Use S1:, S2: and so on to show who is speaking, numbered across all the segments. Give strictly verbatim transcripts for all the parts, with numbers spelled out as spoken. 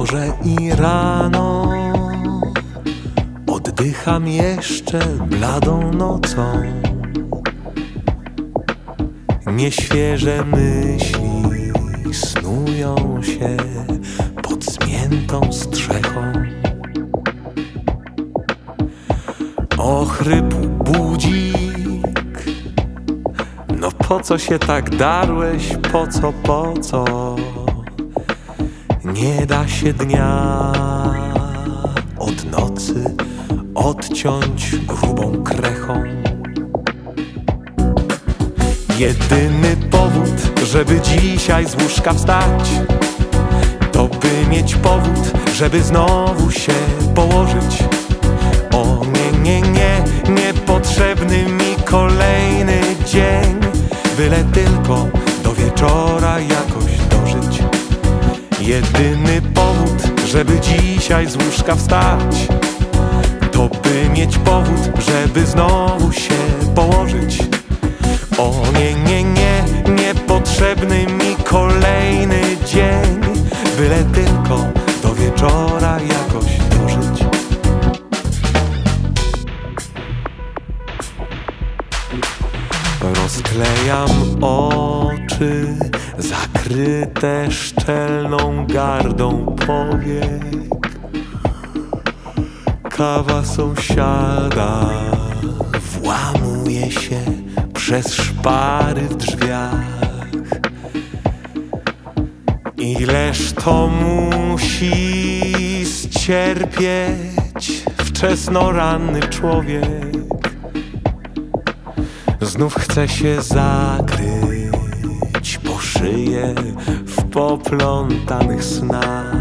S1: Może i rano oddycham jeszcze bladą nocą. Nieświeże myśli snują się pod zmiętą strzechą. Ochrypł budzik. No po co się tak darłeś? Po co, po co? Nie da się dnia od nocy odciąć grubą krechą. Jedyny powód, żeby dzisiaj z łóżka wstać, to by mieć powód, żeby znowu się położyć. O nie, nie, nie, niepotrzebny mi kolejny dzień, byle tylko do wieczora jakoś dożyć. Jedyny powód, żeby dzisiaj z łóżka wstać, to by mieć powód, żeby znowu się położyć. O nie, nie, nie, niepotrzebny mi kolejny dzień, byle tylko do wieczora jakoś dożyć. Rozklejam oczy zakryte szczelną gardą powiek. Kawa sąsiada włamuje się przez szpary w drzwiach. Ileż to musi ścierpieć wczesnoranny człowiek. Znów chce się zakryć po szyję w poplątanych snach.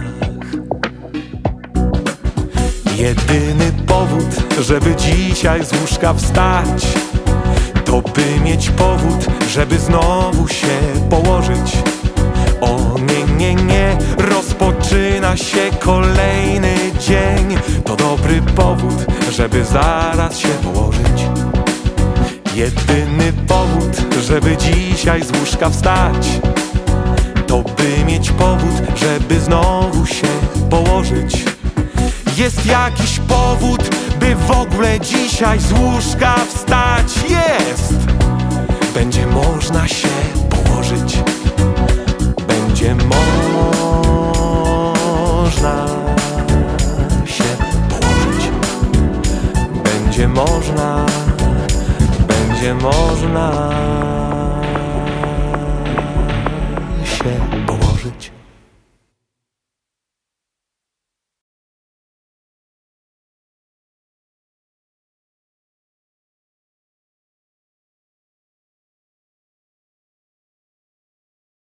S1: Jedyny powód, żeby dzisiaj z łóżka wstać, to by mieć powód, żeby znowu się położyć. O nie, nie, nie, rozpoczyna się kolejny dzień, to dobry powód, żeby zaraz się położyć. Jedyny powód, żeby dzisiaj z łóżka wstać, to by mieć powód, żeby znowu się położyć. Jest jakiś powód, by w ogóle dzisiaj z łóżka wstać. Jest! Będzie można się położyć. Będzie można się położyć. Będzie można, będzie można się położyć.